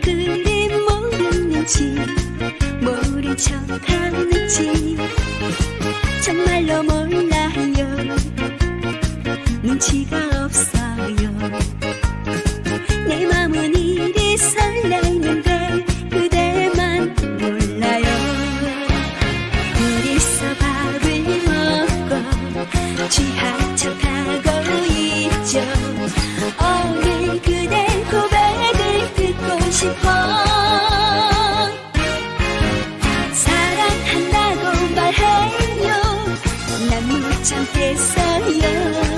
그리 모르는지 모른 척하는지 정말로 몰라요. 눈치가 없어요. 내 맘은 이리 설레는데 그대만 몰라요. 둘이서 밥을 먹고 취한 척하고 있죠. 오늘 그대 고백을 듣고 싶어. 사랑한다고 말해요. 난 못 참겠어요.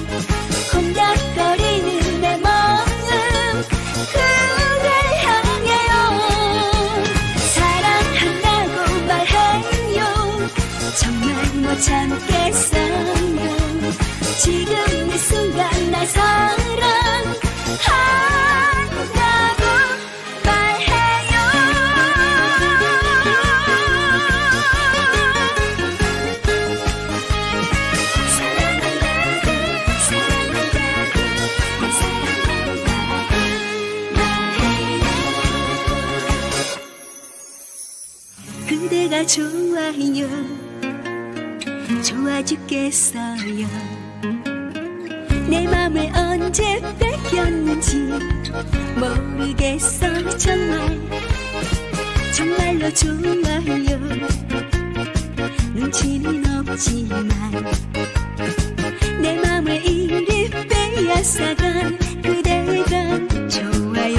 콩닥거리는 내 마음 그댈 향해요. 사랑한다고 말해요. 정말 못 참겠어요. 지금 이 순간 날 사랑한다고 말해요. 그대가 좋아요. 좋아 죽겠어요. 내 맘을 언제 뺏겼는지 모르겠어. 정말로 좋아요. 눈치는 없지만 내 맘을 이리 빼앗아간 그대가 좋아요.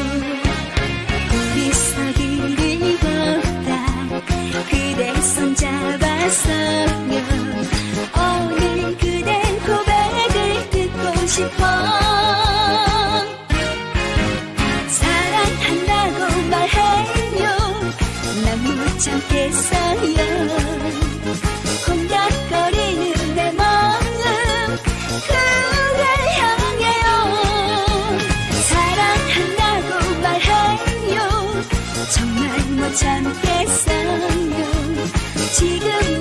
둘이서 길을 걷다 그대 손잡았어요. 오늘 그대 고백을 듣고 싶어. 사랑한다고 말해요. 난 못 참겠어요. 콩닥거리는 내 마음 그댈 향해요. 사랑한다고 말해요. 정말 못 참겠어요. 지금